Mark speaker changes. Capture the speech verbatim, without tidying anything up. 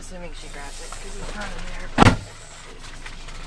Speaker 1: assuming she grabs it because he's not in there.